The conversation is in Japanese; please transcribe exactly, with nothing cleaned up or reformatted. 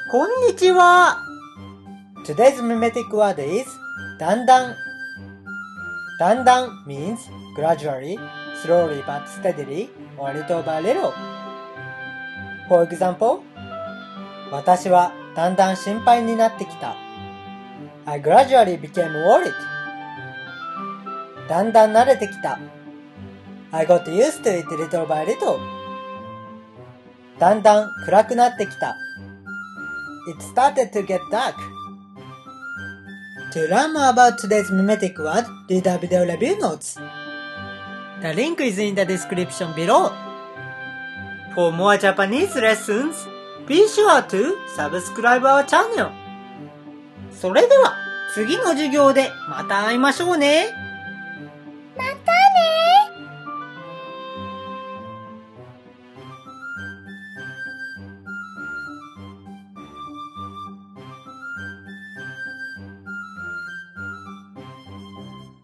こんにちは。 Today's mimetic word is だんだん。だんだん means gradually, slowly but steadily, or little by little. For example, 私はだんだん心配になってきた。I gradually became worried. だんだん慣れてきた。I got used to it little by little. だんだん暗くなってきた。It started to get dark. To learn more about today's mimetic word, read our video review notes. The link is in the description below. For more Japanese lessons, be sure to subscribe our channel. それでは次の授業でまた会いましょうね。